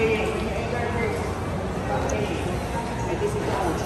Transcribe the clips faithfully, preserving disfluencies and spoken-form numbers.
playing. When you enter first, stop playing. And this is the coach.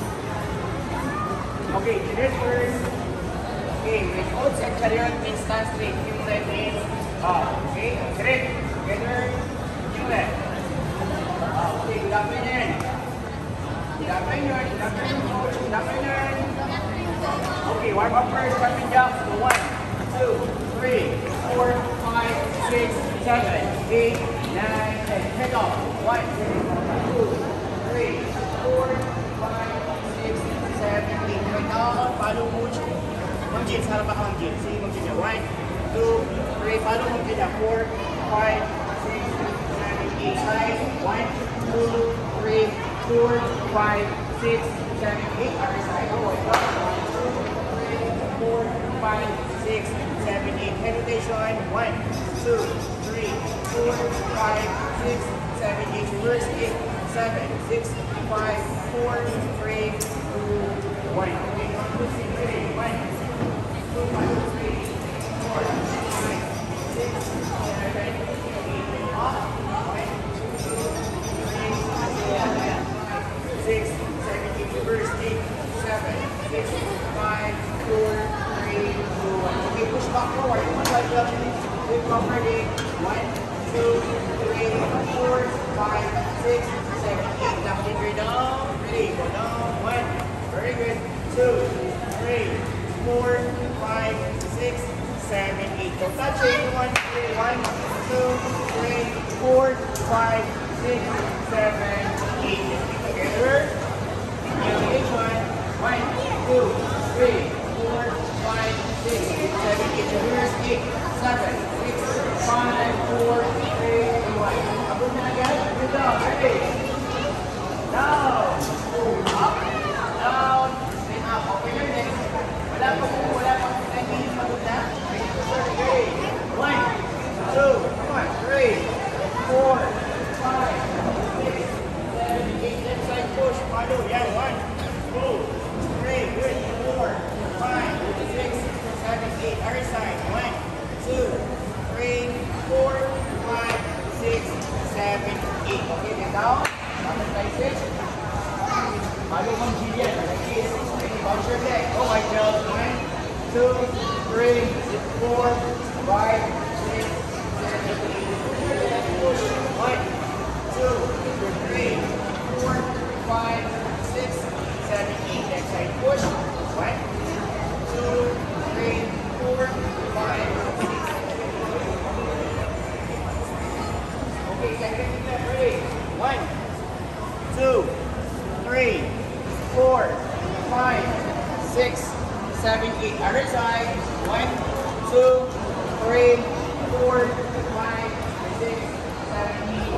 Okay, direct first. Okay, when coach and chariot means stand straight. Yung left means up. Okay, direct. Together. Yung left. Uh, okay, gagawin yan. Gagawin yan. Gagawin yung coach. Gagawin yan. Okay, warm up first. Jumping jump. So one, two, three, four, five, six, seven, eight, nine, ten. Head off. One, two, three, four, five, six, seven, eight. Right now, follow coach. Ma'am Jean, sa harap ako Ma'am Jean. Sige Ma'am Jean. One, two, three. Follow Ma'am Jean. Four, five, six, seven, eight. Side. One, two, three, four, five, six, seven, eight. Other side. Oh, one, two, three, four, five, six, seven, eight. Head rotation. One, two, three, four, five, six, seven, eight. Reverse. Eight, seven, six, five, four, three, two, one. Okay, one, two, three, one, two, one, three, four, five, six, seven, eight. Up. One, two, three, four, six, seven, eight. Reverse. Eight, seven, six, five, four, three, two, one. Okay, push back forward. One, like that. Lift forward. Eight. One, two, three, four, five, six, seven, eight. Left finger down. Ready? Go down. One. Very good. Two, three, four, five, six, seven, eight. Don't touch it. One, three, one, two, three, four, five, six, seven, eight. Together. Elevation. One, two, three, four, five, six, seven, eight. Reverse. Eight, seven, six, five, four, three, two, one. Above na agad. Good down. Ready? Down. Up. Down. Then up. Open your neck. Wala pa po. Wala pa po. ten minutes pagod na. Okay. One, two, come on. Three, four, five, six, seven, eight. Left side push. Follow. Yan. One, two, three. Good. Four, five, six, seven, eight. Other side. One, two, three, four, five, six, seven, eight. Okay. Then down. Other side six. Follow Ma'am Jillian. Like this. Bounce your leg. Go white belt. One, two, three, four, five, six, seven, eight. Push. One, two, three, four, five, six, seven, eight. Next side push. One, two, three, four, five, six. Okay, second step. Ready? One, two, three, four, five, six, seven, eight. Other side. One, two, three, four, five, six, seven, eight.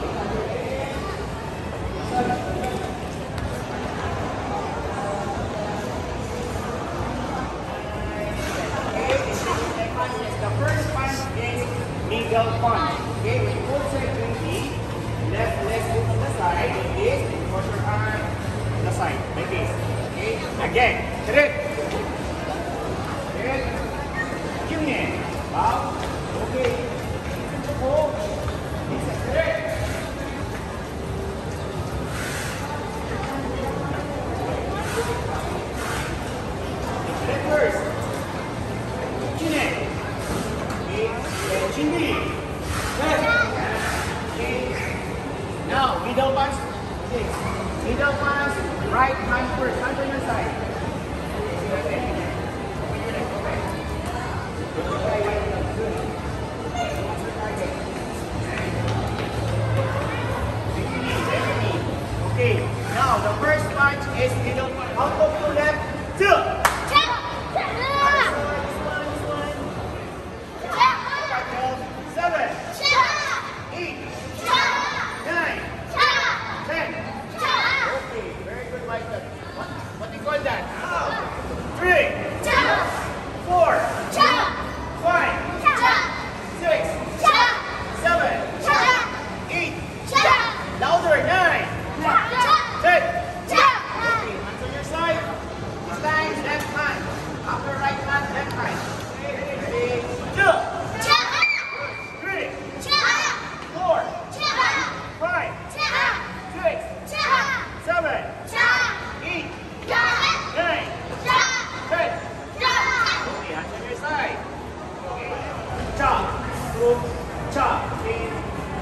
Okay, this is the second punch. The first punch is middle punch. Okay, when you pull side twenty, left leg move to the side, like this, and cross your arm to the side, like this. Okay, again, direct. Direct. Give me. Wow. Okay. Pull. Direct. Direct first. Chin it. Okay. Chin it. Left. Okay. Now, middle punch. Okay. Middle punch. Right hand first. Hand on your side. Okay, now the first punch is middle punch. Out of your left, two. Seven, eight, nine, ten. Okay, very good, like that. What, what do you call that? Three, four, five.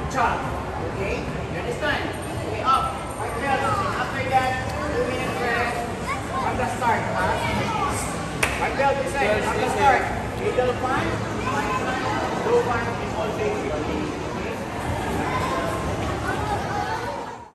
chop. Okay? You understand? Okay, up. White belt. After that, two minute rest from the start. Huh? White belt is from the start. Middle punch, punch, low punch, and all basic.